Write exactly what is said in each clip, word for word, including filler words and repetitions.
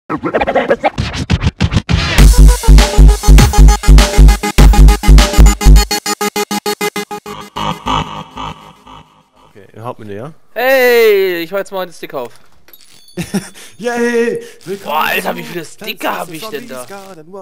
Okay, ihr Hauptmenü, ja? Hey, ich mach jetzt mal einen Sticker auf. Yay! Boah, Alter, wie viele Sticker habe ich denn da?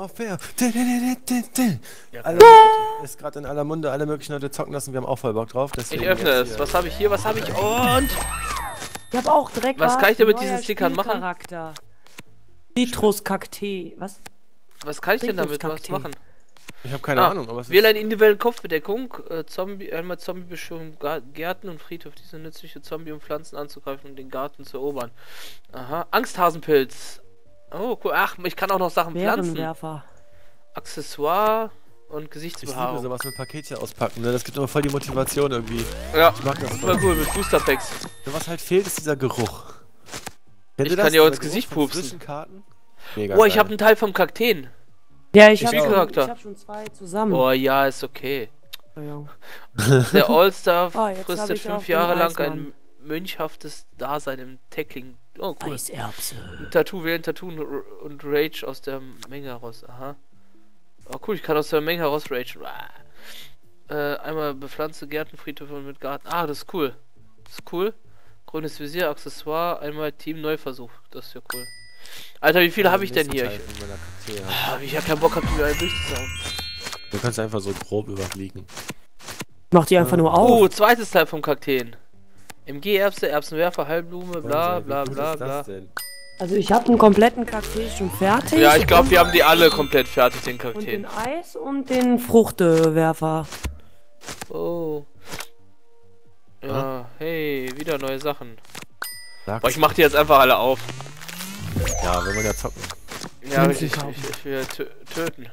Ja, alle, ist gerade in aller Munde, alle möglichen Leute zocken lassen, wir haben auch voll Bock drauf. Ich öffne es. Was habe ich hier? Was habe ich? Und... Ich habe auch direkt was kann ich denn mit diesen Stickern machen? Citrus-Kakteen. Was? Was kann ich denn damit was machen? Ich habe keine ah, Ahnung, aber es wähle eine individuelle Kopfbedeckung. Äh, Zombie, einmal Zombie-Beschwörung, Gärten und Friedhof. Diese nützliche Zombie, um Pflanzen anzugreifen und den Garten zu erobern. Aha. Angsthasenpilz. Oh, cool. Ach, ich kann auch noch Sachen pflanzen. Accessoire und Gesichtsbehaarung. Ich liebe sowas mit Paketchen auspacken, ne? Das gibt immer voll die Motivation irgendwie. Ja, ich mag das voll cool mit Booster Packs. So, was halt fehlt, ist dieser Geruch. Kennt ich kann dir auch ins Gesicht pupsen. Mega oh, ich habe einen Teil vom Kakteen. Ja, ich, ich habe schon, hab schon zwei zusammen. Oh ja, ist okay. Der All-Star oh, fristet fünf Jahre lang ein mönchhaftes Dasein im Tackling. Oh, cool. Eiserbse. Ein Tattoo wählen, Tattoo und Rage aus der Menge heraus. Aha. Oh cool, ich kann aus der Menge heraus ragen. Äh, einmal bepflanzte Gärtenfriedhöfe mit Garten. Ah, das ist cool. Das ist cool. Grünes Visier, Accessoire, einmal Team Neuversuch. Das ist ja cool. Alter, wie viele habe ich denn hier? Ich, hab ich ja keinen Bock, hab die alle durchzusagen. Du kannst einfach so grob überfliegen. Mach die einfach nur auf. Oh, zweites Teil vom Kakteen. M G-Erbse, Erbsenwerfer, Halbblume, bla bla bla bla. Also ich habe einen kompletten Kakteen schon fertig. Ja, ich glaube, wir haben die alle komplett fertig, den Kakteen. Und den Eis und den Fruchtewerfer. Oh. Ja, ah. Hey, wieder neue Sachen. Sag's. Boah, ich mach die jetzt einfach alle auf. Ja, wenn wir ja zocken. Ja, richtig, ich, ich, ich will töten.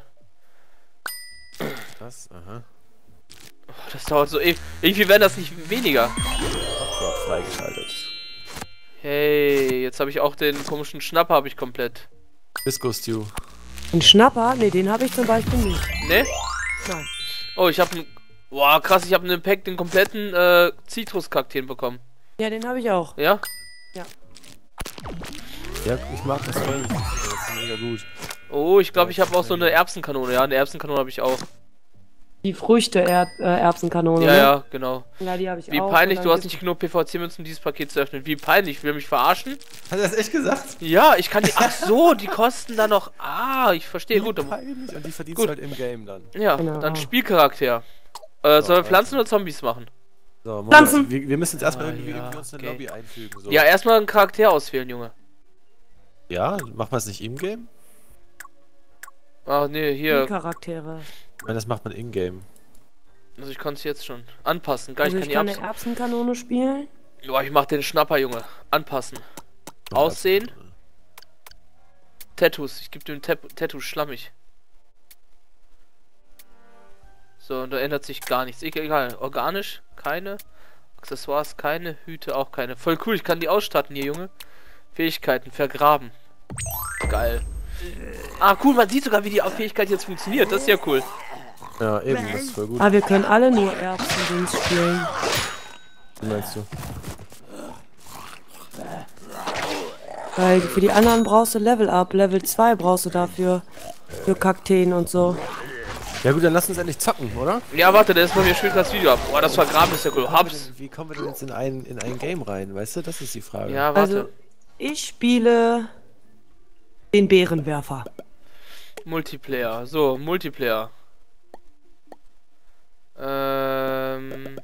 Das, aha. Oh, das dauert so ewig. Irgendwie werden das nicht weniger. Hotdog freigeschaltet. Hey, jetzt habe ich auch den komischen Schnapper habe ich komplett. Disco Stew. Ein Schnapper? Ne, den habe ich zum Beispiel nicht. Ne? Nein. Oh, ich habe einen... Boah, krass, ich habe einen Pack, den kompletten äh, Zitrus-Kakteen bekommen. Ja, den habe ich auch. Ja? Ja. Ja, ich mag das voll. Das ist mega gut. Oh, ich glaube, ich habe auch so eine Erbsenkanone. Ja, eine Erbsenkanone habe ich auch. Die Früchte -Er äh, Erbsenkanone. Ja, ne? ja, genau. Ja, die habe ich Wie auch. Wie peinlich, du hast nicht genug P V C-Münzen, um dieses Paket zu öffnen. Wie peinlich, will mich verarschen? Hat er das echt gesagt? Ja, ich kann die. Ach so, die kosten dann noch. Ah, ich verstehe. Gut. Peinlich. Und die verdienst du halt im Game dann. Ja, genau. Dann Spielcharakter. Äh, so, sollen wir Pflanzen oder Zombies machen? So, Pflanzen! Wir, wir müssen jetzt erstmal irgendwie ja, in unsere okay. Lobby einfügen. So. Ja, erstmal einen Charakter auswählen, Junge. Ja, macht man es nicht im Game? Ach nee, hier. Die Charaktere. Nein, das macht man in Game. Also ich kann es jetzt schon anpassen. Geil, Also ich ich kann, kann die eine Erbsenkanone spielen. Boah, ich mach den Schnapper, Junge. Anpassen. Oh, Aussehen. Tattoos. Ich gebe dem Tattoo schlammig. So, und da ändert sich gar nichts. Egal. Organisch, keine. Accessoires, keine. Hüte, auch keine. Voll cool, ich kann die ausstatten hier, Junge. Fähigkeiten, vergraben. Geil. Ah, cool, man sieht sogar, wie die Fähigkeit jetzt funktioniert. Das ist ja cool. Ja, eben, das ist voll gut. Ah, wir können alle nur Erbsen spielen. Was meinst du? Weil für die anderen brauchst du Level Up. Level zwei brauchst du dafür. Für Kakteen und so. Ja gut, dann lass uns endlich zocken, oder? Ja, warte, der ist mal mir spielt das Video ab. Boah, das Vergraben ist ja cool. Hab's. Wie kommen wir denn jetzt in ein, in ein Game rein, weißt du? Das ist die Frage. Ja, warte. Also, ich spiele den Bärenwerfer. Multiplayer. So, Multiplayer. Ähm.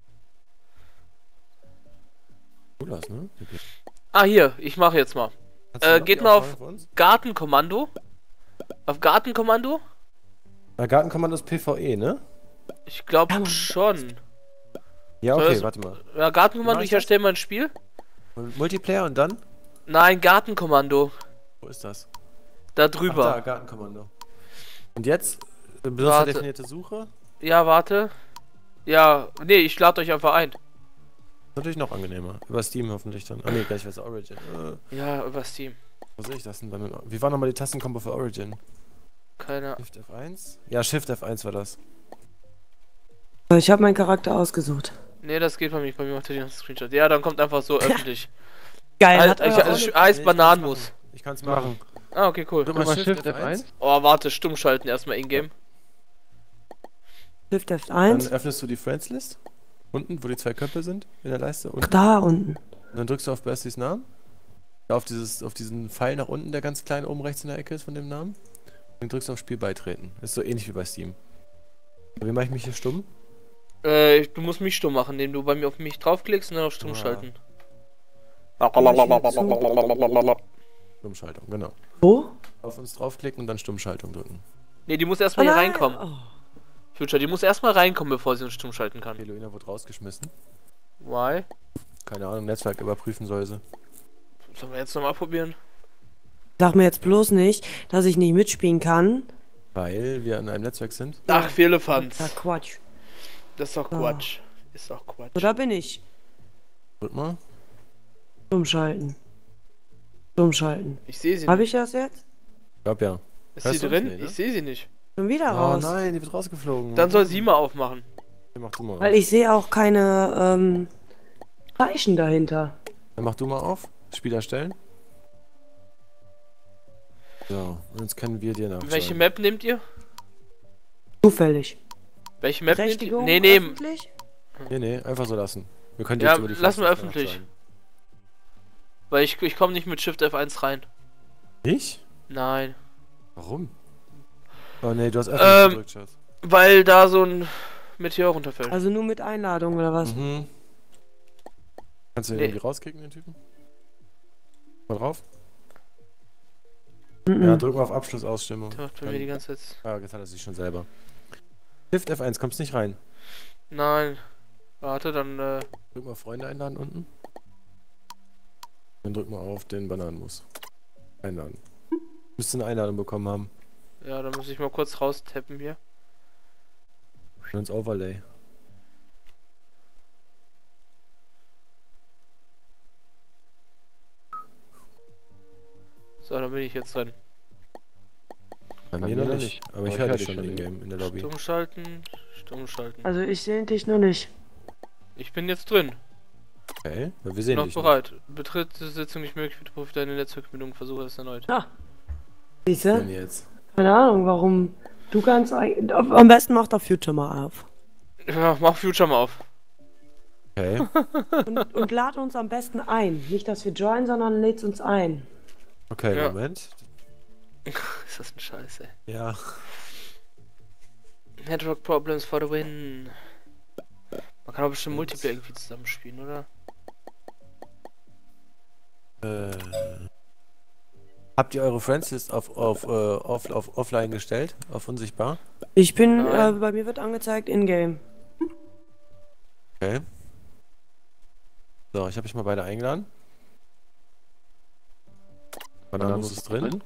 Cool aus, ne? Ah, hier, ich mache jetzt mal. Äh, geht mal auf Gartenkommando. Auf Gartenkommando? Na, Gartenkommando ist PvE, ne? Ich glaube schon. Ja, okay, also, warte mal. Ja, Gartenkommando, ich erstelle mal ein Spiel. Multiplayer und dann? Nein, Gartenkommando. Wo ist das? Da drüber. Ach, da, Gartenkommando. Und jetzt? Benutzerdefinierte Suche? Ja, warte. Ja, nee, ich lade euch einfach ein. Natürlich noch angenehmer. Über Steam hoffentlich dann. Ah ne, gleich was Origin. Äh. Ja, über Steam. Wo sehe ich das denn dann? Wie war nochmal die Tastenkombo für Origin? Keine Ahnung. Shift F eins? Ja, Shift F eins war das. Ich habe meinen Charakter ausgesucht. Nee, das geht bei mir. Bei mir macht er den Screenshot. Ja, dann kommt einfach so öffentlich. Geil, Halt, hat ich, euer also, Auto- heißt Bananenmus. Ich kann's machen. Ah, okay, cool. Drück Drück mal mal Shift Shift F eins. Oh, warte, stumm schalten erstmal in-game. Shift F Dann eins. öffnest du die Friends List. Unten, wo die zwei Köpfe sind, in der Leiste. Ach, Unten. da unten. Und dann drückst du auf Burstys Namen. Auf, dieses, auf diesen Pfeil nach unten, der ganz klein oben rechts in der Ecke ist von dem Namen. Dann drückst du auf Spiel beitreten. Ist so ähnlich wie bei Steam. Wie mache ich mich hier stumm? Äh, du musst mich stumm machen, indem du bei mir auf mich draufklickst und dann auf stumm Ah. schalten. Stummschaltung, genau. Wo? Auf uns draufklicken und dann Stummschaltung drücken. Ne, die muss erstmal hier nein. reinkommen. Oh. Future, die muss erstmal reinkommen, bevor sie uns stumm schalten kann. Heloina wurde rausgeschmissen. Why? Keine Ahnung, Netzwerk überprüfen soll sie. Sollen wir jetzt nochmal probieren? Sag mir jetzt bloß nicht, dass ich nicht mitspielen kann. Weil wir in einem Netzwerk sind. Ach, Firlefanz. Ja, Quatsch. Das ist doch Ah. Quatsch. Ist doch Quatsch. So, da bin ich. Drück mal. Umschalten. Umschalten. Ich sehe sie Habe nicht. ich das jetzt? Ich glaub ja. Ist Hörst sie du uns? drin? Nee, ne? Ich sehe sie nicht. Schon wieder Oh raus. nein, die wird rausgeflogen. Dann soll sie mal aufmachen. Dann mach du mal Weil auf. ich sehe auch keine ähm, Zeichen dahinter. Dann mach du mal auf. Spiel erstellen. So, und jetzt können wir dir nachschauen. Welche Map nehmt ihr? Zufällig. Welche Map nehmt ihr? Berechtigung Nee, nee. öffentlich? Nee, nee, einfach so lassen. Wir können Ja, jetzt über die lassen wir Fenster öffentlich. nachschauen. Weil ich, ich komme nicht mit Shift F eins rein. Nicht? Nein. Warum? Oh nee, du hast öffentlich Ähm, gedrückt, Schatz. Weil da so ein Meteor runterfällt. Also nur mit Einladung oder was? Mhm. Kannst du den Nee. irgendwie rauskicken, den Typen? Mal drauf? Mhm. Ja, drück mal auf Abschlussausstimmung. Der macht bei Dann- mir die ganze Zeit. Ah, jetzt hat er sich schon selber. Shift F eins, kommst nicht rein. Nein. Warte, dann, äh. Drück mal Freunde einladen unten. Dann drück mal auf den Bananenmus. Einladen. Müsst eine Einladung bekommen haben. Ja, dann muss ich mal kurz raustappen hier. Und ins Overlay. So, dann bin ich jetzt drin. Bei Bei mir mir noch noch nicht. nicht. Aber ich höre dich schon in-game in der Lobby. Stumm schalten, stumm schalten. Also ich sehe dich noch nicht. Ich bin jetzt drin. Okay, ja, wir sehen Noch dich. bereit. Betritt die Sitzung nicht möglich, bitte prüfe deine Netzwerkverbindung, versuche es erneut. Ah. Nicht. Siehste? Wenn jetzt. Keine Ahnung, warum. Du kannst eigentlich. Am besten mach doch Future mal auf. Ja, mach Future mal auf. Okay. Und, und lad uns am besten ein. Nicht, dass wir joinen, sondern lädst uns ein. Okay, Ja. Moment. Ist das ein Scheiß, ey. Ja. Network Problems for the win. Man kann auch bestimmt Multiplayer irgendwie zusammenspielen, oder? Äh. Habt ihr eure Friendslist auf, auf, äh, off, auf offline gestellt? Auf unsichtbar? Ich bin, äh, Nein. bei mir wird angezeigt in-game. Okay. So, ich habe mich mal beide eingeladen. Bananus ist drin.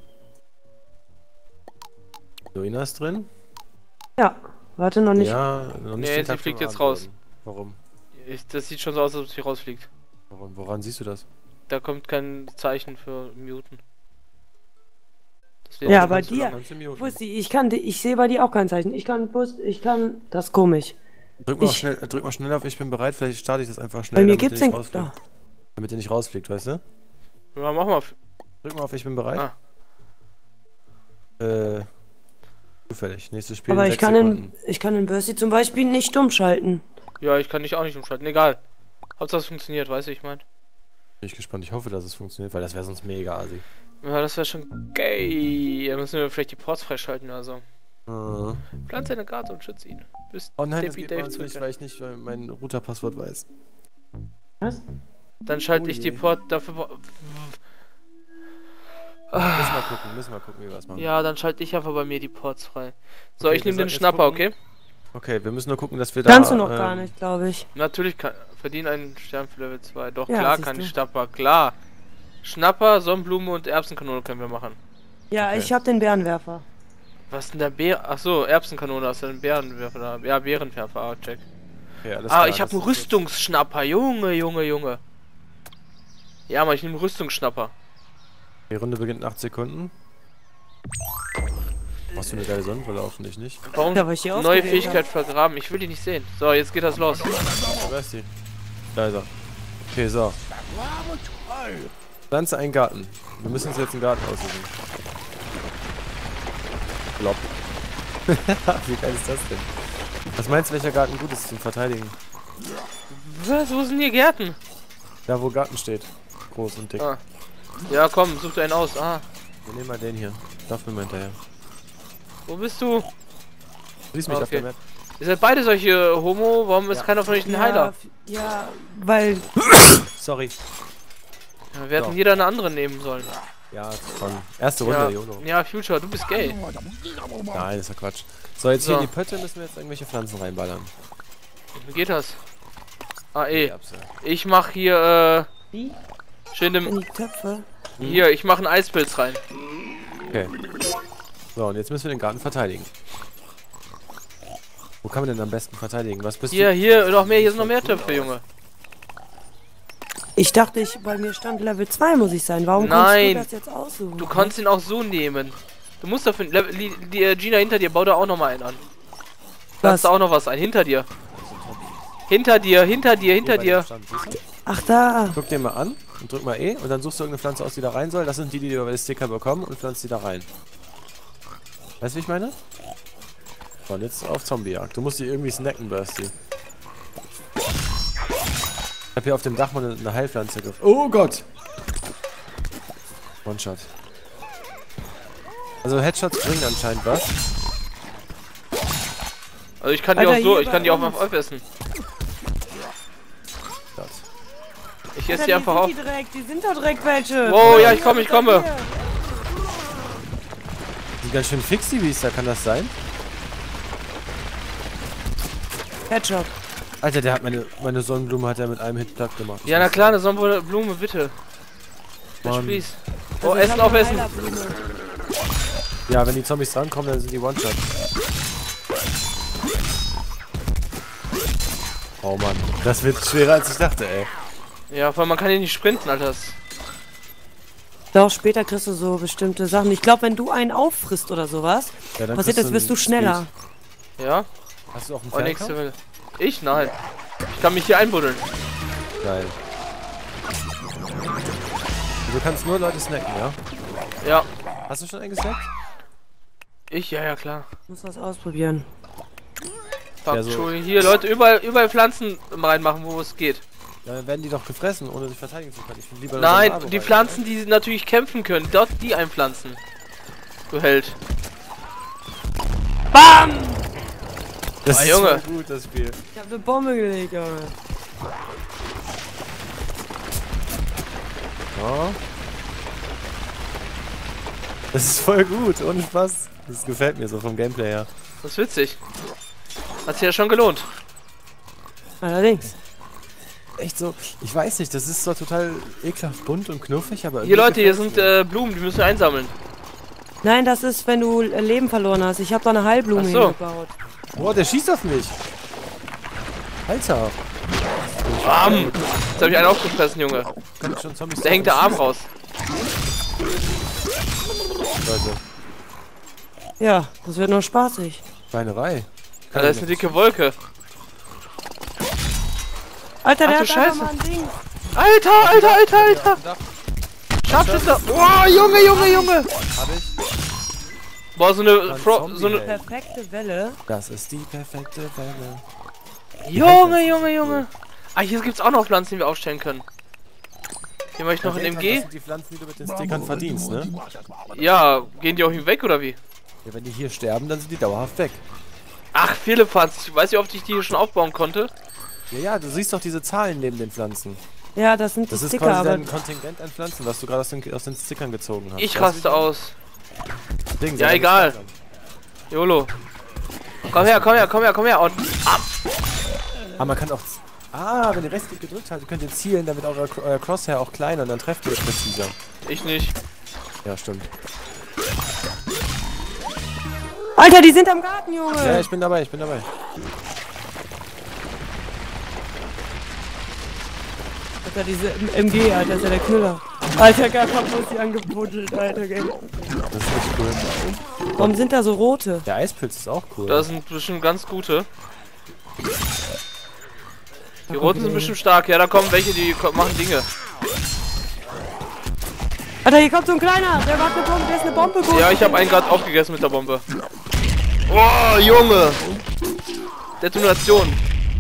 Luina ist drin. Ja, warte noch nicht. Ja, noch nicht Nee, den sie Tag fliegt vom jetzt Abend raus. worden. Warum? Ich, das sieht schon so aus, als ob sie rausfliegt. Warum? Woran siehst du das? Da kommt kein Zeichen für Muten. Deswegen Ja, kannst bei du dir. noch- neunzehn Minuten. Pussy, ich kann, di- ich sehe bei dir auch kein Zeichen. Ich kann, Bus, ich kann, das ist komisch. Drück mal, Ich- schnell, drück mal schnell auf, ich bin bereit, vielleicht starte ich das einfach Bei schnell. mir damit gibt's der den. nicht Da. rausfliegt. Damit der nicht rausfliegt, weißt du? Ja, mach mal. Drück mal auf, ich bin bereit. Ah. Äh. Zufällig. Nächstes Spiel. Aber in ich sechs kann, in, Sekunden. ich kann in Bursi zum Beispiel nicht stumm schalten. Ja, ich kann dich auch nicht umschalten. Egal. Hauptsache es funktioniert, weißt du, ich mein. Bin ich gespannt. Ich hoffe, dass es funktioniert, weil das wäre sonst mega assi. Ja, das wäre schon gay. Da müssen wir vielleicht die Ports freischalten oder so. Äh. Pflanz seine Karte und schütze ihn. Bis Oh nein, das Debbie geht bei Dave uns nicht, zurückkehrt. weil ich nicht äh, mein Routerpasswort weiß. Was? Dann schalte Oh ich je. die Port dafür. bra- Müssen wir gucken, müssen wir gucken, wie wir das machen. Ja, dann schalte ich einfach bei mir die Ports frei. So, Okay, ich wir nehme den sollten jetzt Schnapper, gucken. okay? Okay, wir müssen nur gucken, dass wir da. Kannst du noch ähm, gar nicht, glaube ich. Natürlich kann, verdiene einen Stern für Level zwei. Doch, Ja, klar siehst kann du. ich Schnapper, klar. Schnapper, Sonnenblume und Erbsenkanone können wir machen. Ja, Okay. ich habe den Bärenwerfer. Was ist denn der Bär? Achso, Erbsenkanone, hast du einen Bärenwerfer da? Ja, Bärenwerfer, ah, check. Okay, alles Ah, klar, ich habe das einen ist jetzt- Rüstungsschnapper, Junge, Junge, Junge. Ja, aber ich nehme einen Rüstungsschnapper. Die Runde beginnt in acht Sekunden. Hast du eine geile Sonnenbrille auf, finde ich nicht. Warum? Ja, weil ich die Neue ausgewählt Fähigkeit vergraben. Ich will die nicht sehen. So, jetzt geht das los. Wo ist die? Da ist er. Okay, so. Pflanze einen Garten. Wir müssen uns jetzt einen Garten aussuchen. Blob. Wie geil ist das denn? Was meinst du, welcher Garten gut ist zum Verteidigen? Was? Wo sind hier Gärten? Da, wo Garten steht. Groß und dick. Ah. Ja, komm, such dir einen aus. Ah. Wir nehmen mal den hier. Darf mir mal hinterher. Wo bist du? Du siehst mich Okay. auf der Map. Ihr seid beide solche Homo, warum ist Ja. keiner von euch ein Ja, Heiler? f- ja, weil Sorry. Ja, wir hätten So. jeder eine andere nehmen sollen. Ja, von erste Runde, Ja, YOLO. ja, Future, du bist gay. Nein, das ist ja Quatsch. So, jetzt So. hier in die Pötte müssen wir jetzt irgendwelche Pflanzen reinballern. Wie geht das? Ah, eh. Die Erbse. Ich mach hier, wie? äh, schön In im, die Töpfe. hier, ich mach einen Eispilz rein. Okay. So, und jetzt müssen wir den Garten verteidigen. Wo kann man denn am besten verteidigen? Was bist Hier, du? hier, noch mehr, hier sind noch mehr Töpfe, Junge. Ich dachte, ich, bei mir stand Level zwei muss ich sein. Warum Nein. kannst du das jetzt aussuchen? Du kannst ihn auch so nehmen. Du musst dafür, Level- die, die äh, Gina hinter dir, bau da auch noch mal einen an. Da Was? hast du auch noch was ein, hinter dir. Hinter dir, hinter dir, hinter Hier bei dir. dem Stand, siehst du? Ach da. Guck den mal an und drück mal E und dann suchst du irgendeine Pflanze aus, die da rein soll. Das sind die, die wir bei den Sticker bekommen und pflanzt die da rein. Weißt du, wie ich meine? So, und jetzt auf Zombiejagd. Du musst die irgendwie snacken, Bursty. Ich hab hier auf dem Dach mal eine, eine Heilpflanze gefunden. Oh Gott! One-Shot. Also Headshots bringen anscheinend was. Also ich kann die Alter, auch so, hier ich bei kann die auch uns. mal aufessen. Gott. Ich esse Alter, die einfach sind auf. Die, direkt, die sind doch direkt welche. Wow, ja, ich komme, ich komme. Die sind ganz schön fix, die Biester, kann das sein? Headshot. Alter, der hat meine, meine Sonnenblume hat er mit einem Hit platt gemacht. Ja, na klar, eine Sonnenblume, bitte. Bitch, Mann. please. Also Oh, ich Essen hab auf eine Essen. Heilerblume. Ja, wenn die Zombies drankommen, dann sind die One-Shot. Oh Mann, das wird schwerer als ich dachte, ey. Ja, vor allem man kann hier nicht sprinten, Alter. Das- Doch, später kriegst du so bestimmte Sachen. Ich glaube, wenn du einen auffrisst oder sowas, Ja, dann passiert kriegst das, wirst du einen schneller. Ja? Speed. Hast du auch einen Oh, nächste Fernkampf? Welle. Ich? Nein. Ich kann mich hier einbuddeln. Geil. Du kannst nur Leute snacken, ja? Ja. Hast du schon einen gesnackt? Ich? Ja, ja, klar. Ich muss was ausprobieren. Fuck, Ja, so- Entschuldigung. Hier, Leute, überall, überall Pflanzen reinmachen, wo es geht. Ja, dann werden die doch gefressen, ohne sich verteidigen zu können. Ich find lieber Nein, Tornado die rein, Pflanzen, die natürlich kämpfen können, dort die einpflanzen. Du Held. BAM! oder? Das Ah, ist Junge. voll gut, das Spiel. Ich hab eine Bombe gelegt, Junge. Oh. Das ist voll gut, ohne Spaß. Das gefällt mir so vom Gameplay her. Das ist witzig. Hat sich ja schon gelohnt. Allerdings. Echt so, ich weiß nicht, das ist zwar total ekelhaft bunt und knuffig, aber Hier, irgendwie Leute, hier gefällt's sind mir. äh, Blumen, die müssen wir einsammeln. Nein, das ist, wenn du äh, Leben verloren hast. Ich habe da eine Heilblume Ach so. hingebaut. Boah, der schießt auf mich! Alter! BAM! Jetzt hab ich einen aufgefressen, Junge. Kann ich schon Zombies Da hängt der Arm raus. Leute, Ja, das wird noch spaßig. Schweinerei. Ja, da ist eine dicke Wolke. Alter, Ach der du hat Scheiße. einfach mal ein Ding. Alter, Alter, Alter, Alter! Scharfschütze! Oh, Junge, Junge, Junge! Hab ich? Boah, so eine, Ein Fro so eine, Zombie-Held. Perfekte Welle. Das ist die perfekte Welle. Junge, Junge, Junge. Ah, hier gibt's auch noch Pflanzen, die wir aufstellen können. Hier mache ich noch ein Das M G. sind die Pflanzen, die du mit den Stickern verdienst, ne? Ja, gehen die auch weg oder wie? Ja, wenn die hier sterben, dann sind die dauerhaft weg. Ach, viele Pflanzen. Ich weiß nicht, wie oft ich die hier schon aufbauen konnte. Ja, ja, du siehst doch diese Zahlen neben den Pflanzen. Ja, das sind die Das ist Sticker, quasi aber dein Kontingent an Pflanzen, was du gerade aus den, aus den Stickern gezogen hast. Ich Weißt du, raste aus. wie Ding, Ja, soll egal. das steigern. YOLO. Komm her, komm her, komm her, komm her. Und Aber man kann auch... Ah, wenn ihr Rechtsklick gedrückt habt, könnt ihr zielen, dann wird euer, euer Crosshair auch kleiner und dann trefft ihr präziser. ich nicht. Ja, stimmt. Alter, die sind am Garten, Junge. Ja, ich bin dabei, ich bin dabei. Alter, diese M G, Alter, ist ja der Knüller. Alter, gar kaputt sie angebuddelt, Alter, gell. Das ist echt cool. Warum sind da so rote? Der Eispilz ist auch cool. Das sind bestimmt ganz gute. Die roten sind bestimmt stark. Ja, da kommen welche, die ko- machen Dinge. Alter, hier kommt so ein kleiner. Der hat eine Bombe, der ist eine Bombe gut. Ja, ich habe einen gerade aufgegessen mit der Bombe. Oh, Junge! Detonation.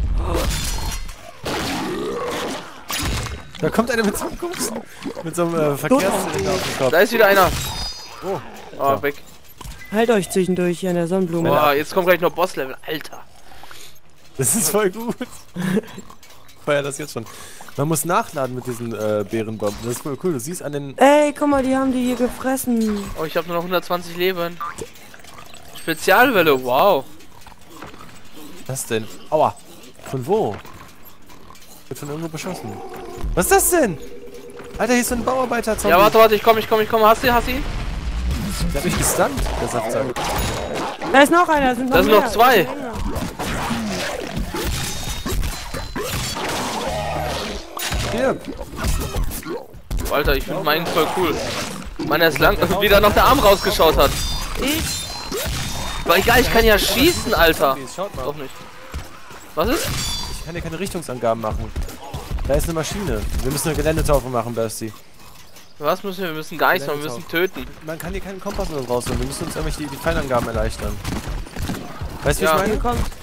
Da kommt einer mit so einem, mit so einem äh, Verkehrszylinder auf den Kopf. Da ist wieder einer. Oh, Oh, weg. Halt euch zwischendurch hier in der Sonnenblume. Boah, jetzt kommt gleich noch Bosslevel. Alter. das ist voll gut. Feier das jetzt schon. Man muss nachladen mit diesen äh, Bärenbomben. Das ist voll cool. Du siehst an den... Ey, guck mal, die haben die hier gefressen. Oh, ich habe nur noch hundertzwanzig Leben. Spezialwelle, wow. Was denn? Aua. Von wo? Wird von irgendwo beschossen. Was ist das denn? Alter, hier ist so ein Bauarbeiter. Ja, warte, warte, ich komm, ich komm, ich komm. Hast du, hast du ihn? Der hat mich gestunt, der Saftsack. Da ist noch einer, da sind noch Da sind mehr. noch zwei. Hier. Oh, Alter, ich finde meinen voll cool. Meiner ist lang, wie da noch der Arm rausgeschaut hat. Ich? Aber egal, ich kann ja schießen, Alter. Schaut mal. Doch nicht. Was ist? Ich kann hier keine Richtungsangaben machen. Da ist eine Maschine. Wir müssen eine Geländetaufe machen, Basti. Was müssen wir? Wir müssen gar nichts machen, wir müssen töten. Man kann hier keinen Kompass oder so rausholen. Wir müssen uns irgendwelche die, die Feinangaben erleichtern. Weißt du, Ja. wie ich Hier meine? kommt.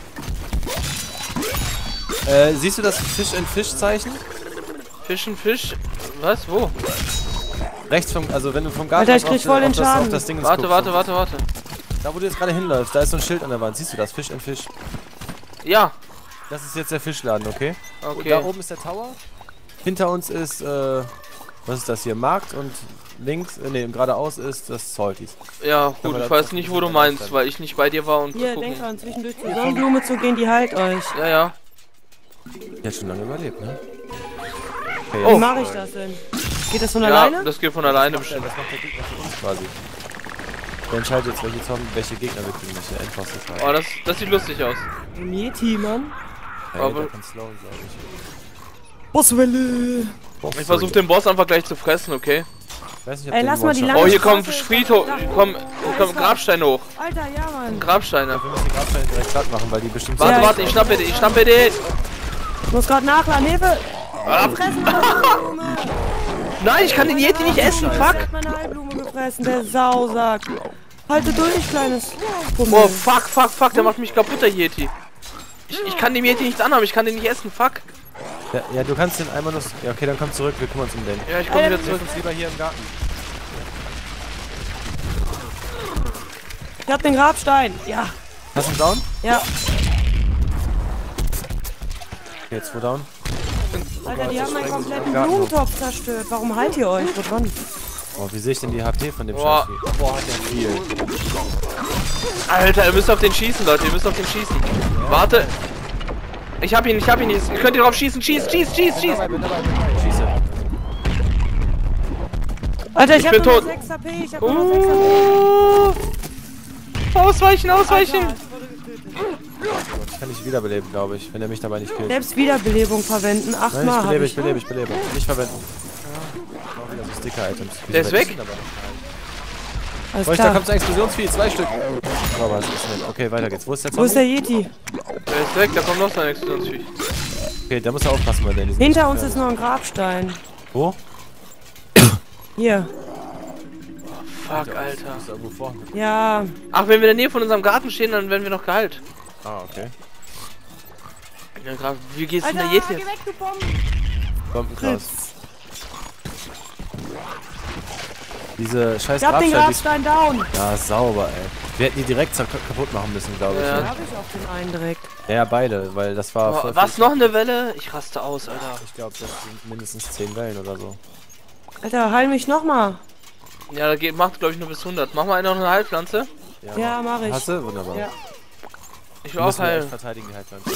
Äh, siehst du das Fisch-and-Fisch-Zeichen? Fischen, Fisch. Was? Wo? Rechts vom, also wenn du vom Garten Alter, ich auf krieg das- voll den auf das, Schaden. auf das Ding Warte, guckst, warte, warte, warte. Da wo du jetzt gerade hinläufst, da ist so ein Schild an der Wand. Siehst du das? Fish and Fish. Ja. Das ist jetzt der Fischladen, okay? Und Okay. da oben ist der Tower. Hinter uns ist, äh, was ist das hier? Markt und links, äh, ne, geradeaus ist das Salties. Ja, gut, ich weiß nicht, wo du meinst, weil ich nicht bei dir war und Hier, gucken. denkt dran, zwischendurch zur Sonnenblume zu gehen, die heilt euch. Ja, ja. Der hat schon lange überlebt, ne? Okay, Wie Oh. mache ich das denn? Geht das von Ja, alleine? das geht von alleine das, bestimmt. das macht der Gegner für uns quasi. Der entscheidet jetzt, welche, Zombie, welche Gegner wir kriegen, welche Endbosses Oh, haben. das, das sieht lustig aus. Ein Yeti, Mann. Hey, aber- der kann slowen, glaub ich. Bosswelle. Ich versuche den Boss einfach gleich zu fressen, okay? Ich weiß nicht, ob Ey, der lass mal die One-Shot- lange- Oh, hier kommen Straße- Friedhof, hier kommen, hier kommen Grabsteine hoch. Alter, ja, Mann. Grabsteine. Wir müssen die Grabsteine direkt platt machen, weil die bestimmt... Warte, Ja, warte, ich schnappe dich, ich schnappe dich. Ich muss gerade nachladen, Hilfe. Ah, Fressen meine Heilblume. nein, ich kann den Yeti nicht essen, Der fuck. hat meine Heilblume gefressen, der Sausack. Halte durch, kleines Oh, Pummel. fuck, fuck, fuck, der macht mich kaputt, der Yeti. Ich, ich kann dem Yeti nichts anhaben, ich kann den nicht essen, fuck. Ja, ja, du kannst den einmal nur... Ja, okay, dann komm zurück, wir kümmern uns um den. Ja, ich komme wieder Wir zurück. uns lieber hier im Garten. Ich hab den Grabstein. Ja, Hast du einen Down? ja. Okay, jetzt wo down? Alter, die haben meinen kompletten Garten. Blumentopf zerstört. Warum heilt ihr euch? Wo dran? Oh, wie sehe ich denn die H P von dem Boah. Scheiß? Boah, hat der viel. Alter, ihr müsst auf den schießen, Leute, ihr müsst auf den schießen. Warte. Ich hab ihn, ich hab ihn nicht. Ihr könnt ihr drauf schießen, schieß, schieß, schieß, Bin schieß. dabei, bin dabei, bin dabei. Schieße. Alter, ich, Ich hab bin nur tot. noch sechs H P. Ich hab nur noch sechs H P. Uh, ausweichen, ausweichen. Alter, ich wurde getötet. Ich kann nicht wiederbeleben, glaube ich, wenn er mich dabei nicht killt. Selbst Wiederbelebung verwenden. Nein, Achtmal ich hab belebe, ich. ich belebe, ich belebe. Nicht verwenden. Ich brauche wieder so Sticker-Items. Wieso Der ist bei weg? diesen dabei? Alles Oh, da klar. kommt ein Explosionsvieh, zwei Stück. Oh, aber es ist nicht. Okay, weiter geht's. Wo ist der Wo ist Zombie? der Yeti? Der ist weg, da kommt noch so ein Explosionsvieh. Okay, da muss er aufpassen, weil der in diesem... Hinter uns ist noch ein Grabstein. Wo? Hier. Fuck, Alter. Ist da irgendwo vorne. Ja. Ach, wenn wir in der Nähe von unserem Garten stehen, dann werden wir noch geheilt. Ah, okay. Ja, grad, wie geht's denn Alter, der geh Yeti? weg, du Bomben. Bombenkreis. Diese scheiß Ich hab den Grabsteine, Grabstein down. die... Ja, sauber, ey. Wir hätten die direkt zer- kaputt machen müssen, glaube ich. Ja. Ne? Hab ich auch den einen direkt. Ja, beide, weil das war... Oh, voll was, viel- noch eine Welle? Ich raste aus, Alter. Ich glaube, das sind mindestens zehn Wellen oder so. Alter, heil mich nochmal. Ja, da geht, macht glaube ich nur bis hundert. Mach mal noch eine Heilpflanze. Ja, mach ich. Hast du? Wunderbar. Ja. Ich Die will auch müssen wir echt heilen. verteidigen, die Heilpflanze.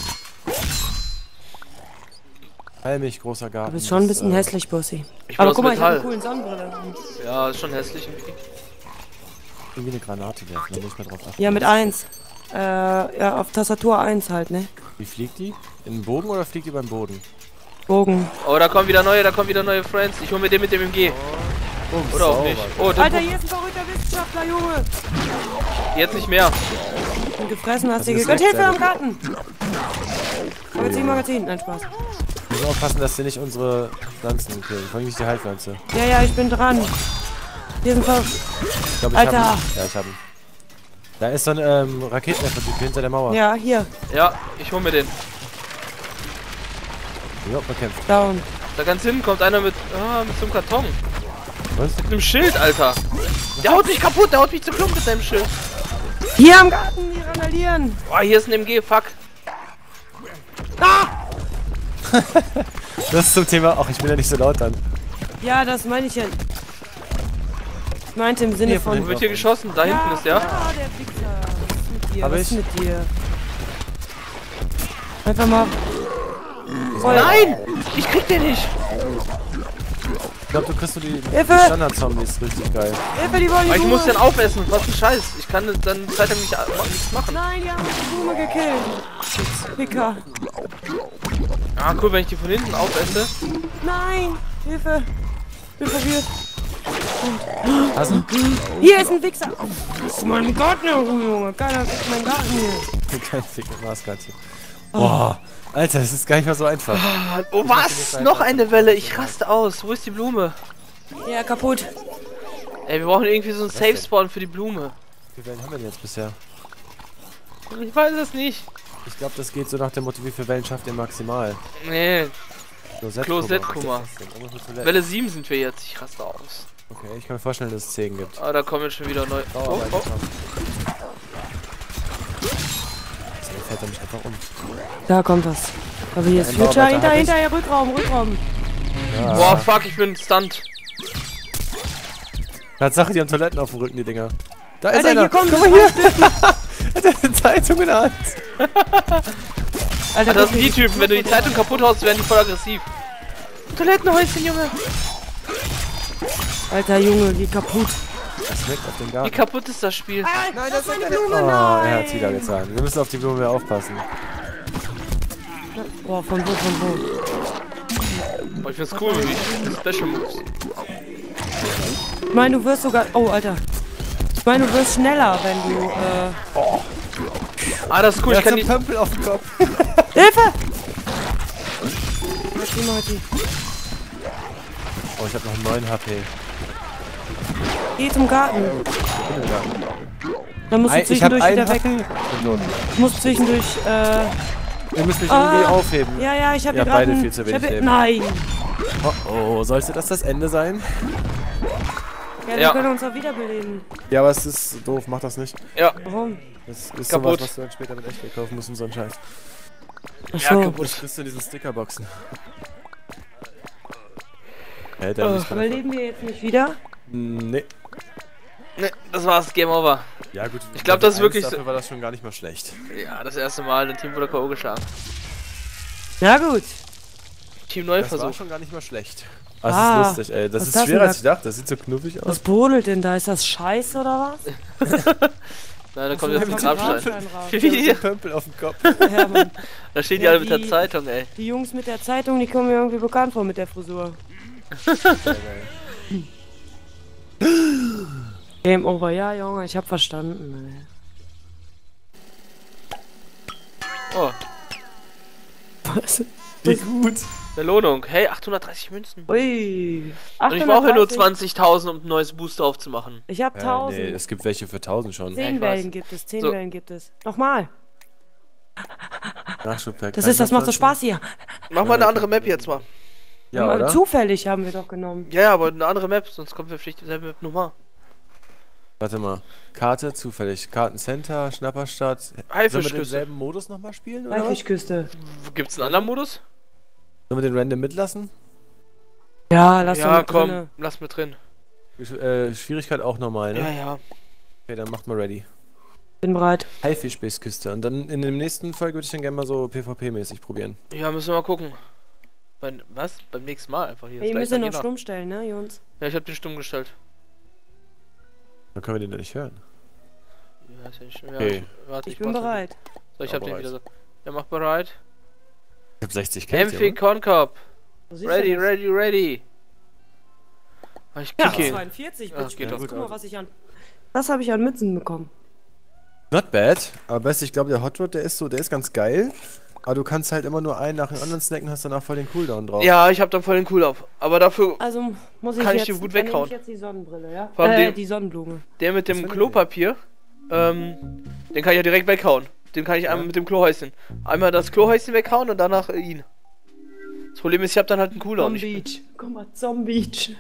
Heil mich, großer Garten. Du bist schon ein Das, bisschen äh, hässlich, Bussi. Ich will Aber aus guck mal, ich hab eine Metall. coole Sonnenbrille. Ja, ist schon hässlich. Irgendwie eine Granate werfen, da muss ich mal drauf achten. Ja, mit eins. Äh, ja, auf Tastatur eins halt, ne? Wie fliegt die? In den Boden oder fliegt die beim Boden? Bogen. Oh, da kommen wieder neue, da kommen wieder neue Friends. Ich hol mir den mit dem M G. Bums, Oder auch sauber. nicht. Oh, den Alter, hier ist ein verrückter Wissenschaftler, Junge. jetzt nicht mehr. Und gefressen hast Das du ist gegönnt. echt Hilfe sehr am Garten. Magazin, Magazin. Nein, Spaß. Wir müssen aufpassen, dass sie nicht unsere Pflanzen killen. Vor allem nicht die Heilpflanze. Ja, ja, ich bin dran. Hier sind fünf. Ich glaube, ich Alter. hab ihn. Ja, ich hab ihn. Da ist so ein ähm, Raketenwerfer-Typ hinter der Mauer. Ja, hier. Ja, ich hol mir den. Ja, bekämpft. Down. Da ganz hinten kommt einer mit, ah, mit so einem Karton. Was? Mit einem Schild, Alter. Der haut mich kaputt, der haut mich zu Klump mit seinem Schild. Hier am Garten, die randalieren. Boah, hier ist ein M G, fuck. Ah! Das ist zum Thema. Ach, ich bin ja nicht so laut dann. Ja, das meine ich ja. Ich meinte im Sinne Hier von von... hinten. Wird hier geschossen, da hinten ist der. Ja, der Wichser. Was ist mit dir? Hab Was ich? ist mit dir? Einfach mal... Voll. Nein! Ich krieg den nicht! Ich glaube, du kriegst so die, die Hilfe! Standard-Zombies richtig geil. Hilfe, die wollen Aber die ich muss den Blume. aufessen, was ein Scheiß. Ich kann dann Zeit lang nicht, nichts machen. Nein, die haben die Blume gekillt. Picker. Ah, cool, wenn ich die von hinten aufesse. Nein! Hilfe! Bin verwirrt. Hast du? Hier ist ein Wichser! Das ist mein Garten, Junge! Keiner kriegt meinen Garten hier. Kein Fick mit Maßkarte. Boah, Alter, das ist gar nicht mal so einfach. Oh, was? Noch eine Welle, ich raste aus. Wo ist die Blume? Ja, kaputt. Ey, wir brauchen irgendwie so einen denn? Safe-Spawn für die Blume. Wie viele Wellen haben wir denn jetzt bisher? Ich weiß es nicht. Ich glaube, das geht so nach dem Motto, wie viele Wellen schafft ihr maximal? Nee, Klosettkummer. Klosettkummer. Was ist das denn? Irgendwas mit Toiletten. Welle sieben sind wir jetzt. Ich raste aus. Okay, ich kann mir vorstellen, dass es zehn gibt. Ah, da kommen jetzt schon wieder neu. Oh, Dauerweise oh. dran. Jetzt fällt er mich einfach um. Da kommt was. Aber hier ist Ein Future. Bauarbeiter Hinter, hat es. hinter, Rückraum, Rückraum. Ja. Boah, fuck, ich bin stunned. Tatsache, die haben Toiletten auf dem Rücken, die Dinger. Da ist Alter, einer. hier kommt Guck mal hier. Hat er eine Zeitung in der Hand. Alter, Das guck sind die hier, Typen, wenn du die Zeitung kaputt haust, werden die voll aggressiv. Toilettenhäuschen, Junge. Alter Junge, geh kaputt. Das leckt auf den Wie Garten. kaputt ist das Spiel? Nein, das ist meine Oh, Blume, er nein. hat's wieder getan. Wir müssen auf die Blume mehr aufpassen. Boah, von wo, von wo? Boah, ich find's cool, wie die Special Moves. Ich meine, du wirst sogar... Oh, Alter. Ich meine, du wirst schneller, wenn du, äh... Ah, das ist cool, Er ich hat kann so die... einen Pömpel auf dem Kopf. Hilfe! Marti, Marti. Oh, ich hab noch neun H P. Geh zum Garten. Ich bin im Garten. Dann musst du Ich hab zwischendurch einen wieder H weg. P. Belohnt. Du musst zwischendurch, äh... Wir müssen mich Ah. irgendwie aufheben. Ja, ja, ich hab Ja, hier gerade... beide ein- viel zu ich wenig hab hier- Leben. Nein! Oh, oh, sollte das das Ende sein? Ja, wir Ja. können uns auch wiederbeleben. Ja, aber es ist doof, mach das nicht. Ja, Warum? Das ist Kaputt. sowas, was du dann später mit Echtgeld kaufen musst und so ein Scheiß. Ach ja, so. kaputt. Das kriegst du in diesen Stickerboxen. Hey, der Oh. ist Überleben wir jetzt nicht wieder? Nee. ne, das war's, Game Over. Ja gut. Ich glaub, das ist wirklich so- Dafür war das schon gar nicht mal schlecht. Ja, das erste Mal, ein Team wurde K O geschlagen. Na gut. Team Das war Neuversuch. schon gar nicht mal schlecht. Das Ah, ist lustig, ey. Das was ist ist das schwerer denn als ich dachte. Das sieht so knuffig aus. Was brodelt denn da? Ist das Scheiß oder was? Na, da kommt jetzt ein kommt Grabstein. Grabstein raus. Wie? Pömpel auf dem Kopf. Ja, Mann. Da stehen die Ja, alle mit der die- Zeitung, ey. Die Jungs mit der Zeitung, die kommen mir irgendwie bekannt vor mit der Frisur. Game over, ja, Junge, ich hab verstanden. Oh, Ey. Was? Wie gut. Belohnung. Hey, achthundertdreißig Münzen. Ui. Und ich brauche ja nur achthundertdreißig. zwanzigtausend, um ein neues Booster aufzumachen. Ich hab Ja, tausend. nee, es gibt welche für tausend schon. Ja, Zehn ich weiß. Wellen gibt es, zehn So. Wellen gibt es. Nochmal. Nachschubpack. Das ist, das macht so Spaß hier. Mach mal eine andere Map jetzt mal. Ja, Aber oder? Zufällig haben wir doch genommen. Ja, ja, aber eine andere Map, sonst kommt wir vielleicht dieselbe Map nochmal. Warte mal. Karte, zufällig. Kartencenter, Schnapperstadt. Sollen wir Haifischküste. denselben Modus nochmal spielen, oder? was? Haifischküste. Gibt's einen anderen Modus? Sollen wir den random mitlassen? Ja, lass ja, doch komm, drinne. lass mit drin. Äh, Schwierigkeit auch normal, ne? Ja, ja. Okay, dann macht mal ready. Bin bereit. Haifischbase-Küste. Und dann in der nächsten Folge würde ich dann gerne mal so PvP-mäßig probieren. Ja, müssen wir mal gucken. Beim, was? Beim nächsten Mal einfach hier. Ey, ihr Gleich müsst ja noch danach. stumm stellen, ne, Jungs? Ja, ich hab den stumm gestellt. Dann können wir den ja nicht hören. Ja, ist ja nicht schlimm. Ja, Okay. ich, warte, Ich bin mach bereit. Den. So, ich Ja, hab den bereit. wieder so. Ja, mach bereit. Ich hab sechzig Kills, Empfie Corncop. Wo siehst Ready, du das? ready, ready. Ah, ich Ja, kick ihn. zweiundvierzig, Ah, Bitch. geht Guck doch. mal, was ich an... Was habe ich an Mützen bekommen? Not bad. Aber best, ich glaube, der Hot Rod, der ist so, der ist ganz geil. Aber du kannst halt immer nur einen nach dem anderen snacken, hast danach voll den Cooldown drauf. Ja, ich hab dann voll den Cool-Off. Aber dafür, Also muss ich Kann ich jetzt, dir gut dann nehme weghauen. ich jetzt die Sonnenbrille, ja? Vor allem Äh, den- die Sonnenblume. der mit dem Das war eine Klopapier, ähm, den kann ich ja direkt weghauen. Den kann ich einmal mit dem Klohäuschen. Einmal das Klohäuschen weghauen und danach äh, ihn. Das Problem ist, ich hab dann halt einen Cooldown. Ich, Zombie. Guck mal, Zombie.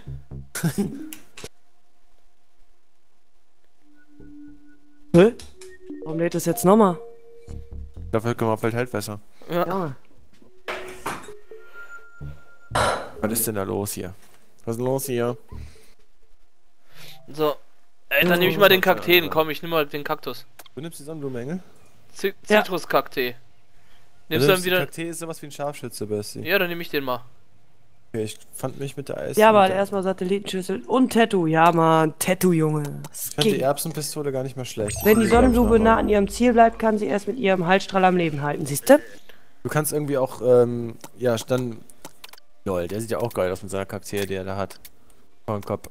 Hä? Warum lädt das jetzt nochmal? Dafür können wir vielleicht halt besser. ja. Ja. Was ist denn da los hier? Was ist denn los hier? So. Ey, dann nehme ich mal den Kakteen. Komm, ich nehme mal den Kaktus. Du nimmst die Sonnenblume-Engel? Zi- Ja. Zitruskaktee. Nimmst Also du dann wieder. Kakteen ist sowas wie ein Scharfschütze, Basti. Ja, dann nehme ich den mal. Okay, ich fand mich mit der Eis... Ja, aber mit der- erstmal Satellitenschüssel und Tattoo. Ja, Mann, Tattoo, Junge. Das Ich fand die geht. Erbsenpistole gar nicht mal schlecht. Wenn die Ich glaub, Sonnenblume ich nah mach an ihrem Ziel bleibt, kann sie erst mit ihrem Halsstrahl am Leben halten. Siehst du? Du kannst irgendwie auch, ähm, ja, dann... Lol, der sieht ja auch geil aus mit seiner Kakteen, die er da hat. Vor dem Kopf.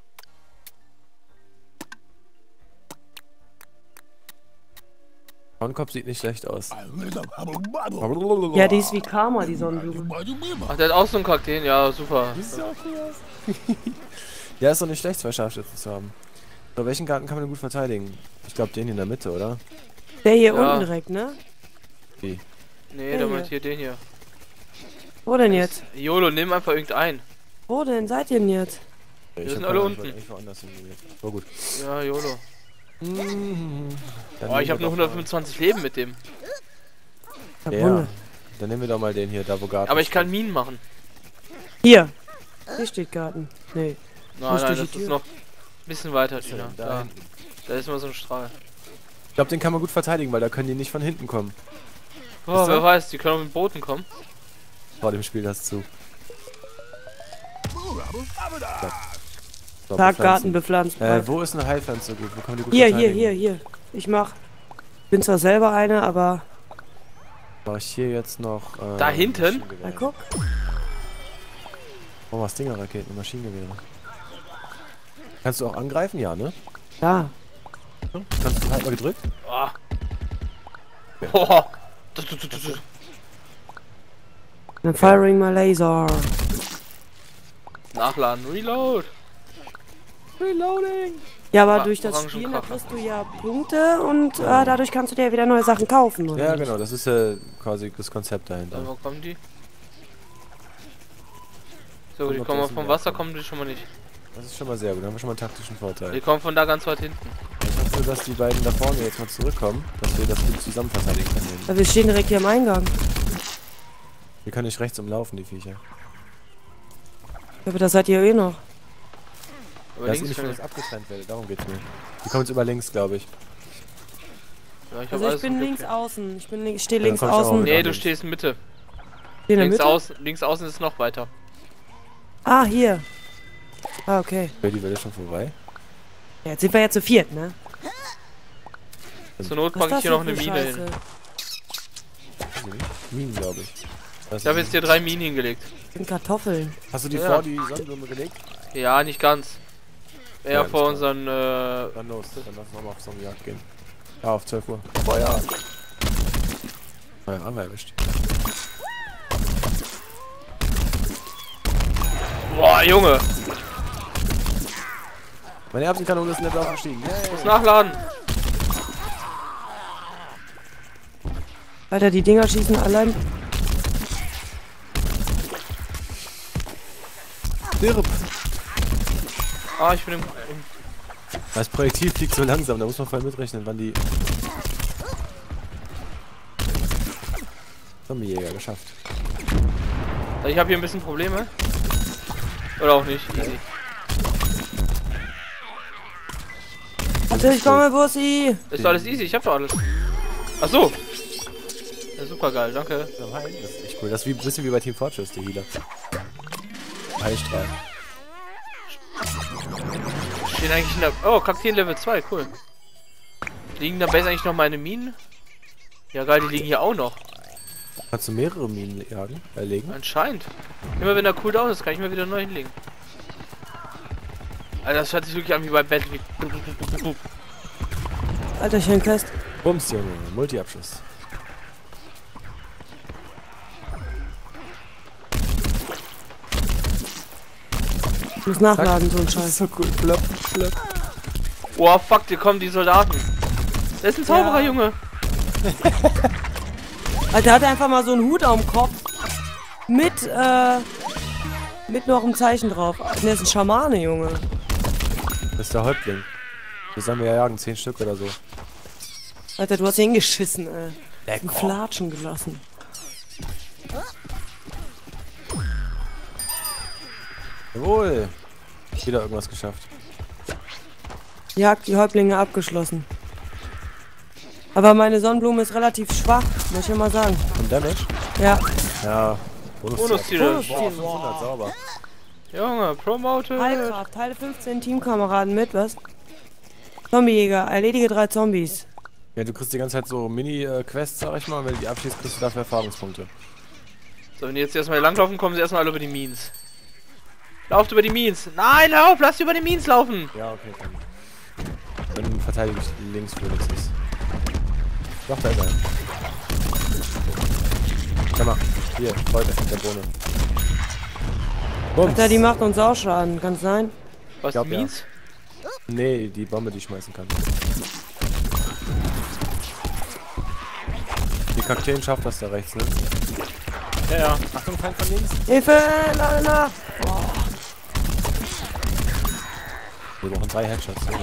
Kornkopf sieht nicht schlecht aus. Ja, die ist wie Karma, die Sonnenblume. Ach, der hat auch so einen Kakteen. Ja, super. Ja, ist doch nicht schlecht, zwei Scharfschützen zu haben. So, welchen Garten kann man denn gut verteidigen? Ich glaube, den hier in der Mitte, oder? Der hier Ja. unten direkt, ne? Wie? Nee, Der der hier. meint hier den hier. Wo denn jetzt? YOLO, nimm einfach irgendeinen. Wo denn seid ihr denn jetzt? Ich sind hab alle keine- unten. Ich wollte eigentlich woanders hingehen. So gut. Ja, YOLO. Dann Oh, ich nehmen habe wir nur doch mal- hundertfünfundzwanzig Leben mit dem. Ich hab Ja, hundert. dann nehmen wir doch mal den hier, da wo Garten Aber ich kann steht. Minen machen. Hier. Hier steht Garten. Nee. Nein, Muss nein, durch das die ist Tür. noch ein bisschen weiter, Ist ja Tina. da Da, hinten. da ist immer so ein Strahl. Ich glaube, den kann man gut verteidigen, weil da können die nicht von hinten kommen. Oh, du? wer weiß, die können auch mit Booten kommen. Vor dem Spiel das zu. So, Tag bepflanzen. Garten bepflanzt. Äh, wo ist eine Heilpflanze gut? Wo kann man die gut hier, hier, verteidigen? hier, hier. Ich mach. Bin zwar selber eine, aber. Mach ich hier jetzt noch. Äh, Da hinten? Maschinengewehre. Na guck. Oh, was Stinger-Raketen, Maschinengewehre. Kannst du auch angreifen? Ja, ne? Ja. Kannst du halt mal gedrückt? Oh. Oh. Du, du, du, du, du. Dann firing my laser. Nachladen, Reload. Reloading! Ja, aber Ah, durch das Orangen Spielen, da Kracher. kriegst du ja Punkte und äh, dadurch kannst du dir wieder neue Sachen kaufen. Oder? Ja, genau, das ist äh, quasi das Konzept dahinter. So, wo kommen die? So, die Kommt kommen aus auch dem vom Berg Wasser, kommen. kommen die schon mal nicht. Das ist schon mal sehr gut, dann haben wir schon mal einen taktischen Vorteil. Die kommen von da ganz weit hinten. Ich hoffe, dass die beiden da vorne jetzt mal zurückkommen, dass wir das gut zusammen verteidigen können. Ja, wir stehen direkt hier am Eingang. Wir können nicht rechts umlaufen, die Viecher. Aber das seid ihr eh noch. Aber Da ist links nicht, können dass abgetrennt werde, darum geht's mir. Die kommen jetzt über links, glaube ich. Ja, ich hab Also ich alles bin im Blick links hier. außen. Ich bin link- ich stehe Ja, links dann komm ich auch außen. mit. Nee, du stehst Mitte. In der Links Mitte? außen, links außen ist noch weiter. Ah, hier. Ah, okay. Wäre die Welle schon vorbei? Ja, jetzt sind wir ja zu viert, ne? Zur Not Was ist packe das ich hier noch für eine Mine Scheiße? hin. Weiß ich nicht. Minen, glaube ich. Weiß Ich habe ich jetzt hier drei Minen hingelegt. Das sind Kartoffeln. nicht. Hast du die Ja. vor die Sonnenblume gelegt? Ja, nicht ganz. Eher Ja, vor alles klar. unseren, äh, Dann los, dann lass uns nochmal auf Zombiejagd gehen. Ja, auf zwölf Uhr. Feuer! Feuer haben wir erwischt. boah, Junge. Meine Erbsenkanone ist nicht aufgestiegen. Yay! Muss nachladen. Alter, die Dinger schießen allein. Stirb! Ah, ich bin im, im Das Projektil fliegt so langsam, da muss man voll mitrechnen, wann die... Zombiejäger geschafft. Ich habe hier ein bisschen Probleme. Oder auch nicht. Easy. Warte, ich komme, Bussi. Ist doch alles easy, ich hab doch alles. Ach so. Ja, super geil, danke. Das ist echt cool. Das ist wie, ein bisschen wie bei Team Fortress, die Healer. Heilstrahl. Stehen eigentlich in der. Oh, Kakteen Level zwei, cool. Liegen da besser eigentlich noch meine Minen? Ja geil, die liegen hier auch noch. Kannst du mehrere Minen jagen, äh, legen? Anscheinend. Immer wenn der Cooldown ist, kann ich mir wieder neu hinlegen. Alter, das hört sich wirklich an wie bei Battle. Alter, ich häng fest. Bums, Junge. Multi-Abschuss. Muss nachladen, so ein Das ist Scheiß. so cool. Flop, flop. Oh fuck, hier kommen die Soldaten. Das ist ein Zauberer, Ja. Junge. Alter, der hat einfach mal so einen Hut auf dem Kopf. Mit, äh, mit noch einem Zeichen drauf. Der ist ein Schamane, Junge. Das ist der Häuptling. Wir sollen wir ja jagen, zehn Stück oder so. Alter, du hast hingeschissen, ey. Lecker. Einen Flatschen gelassen. Jawohl. Wieder irgendwas geschafft. Jagd die Häuptlinge abgeschlossen. Aber meine Sonnenblume ist relativ schwach, muss ich ja mal sagen. Und Damage? Ja. Ja. Bonus. Bonusziele. Bonus. Boah, fünfhundert, sauber. Junge, promoted. Heilkraft, teile fünfzehn Teamkameraden mit, was? Zombiejäger, erledige drei Zombies. Ja, du kriegst die ganze Zeit so Mini-Quests, sag ich mal. Wenn du die abschließt, kriegst du dafür Erfahrungspunkte. So, wenn die jetzt erstmal hier langlaufen, kommen sie erstmal alle über die Mines. Lauft über die Mines. Nein, lauf, lass sie über die Mines laufen. Ja, okay, dann. Dann verteidige ich links wenigstens. Doch, da ist er. Schau mal, hier, heute, der Bohne. Bums. Alter, die macht uns auch Schaden, kann's sein? Was, glaub, die Mines? Nee, die Bombe, die ich schmeißen kann. Die Kakteen schafft das da rechts, ne? Ja, ja. Achtung, Feind von links. Hilfe, na, na. Wir brauchen drei Headshots. Ja.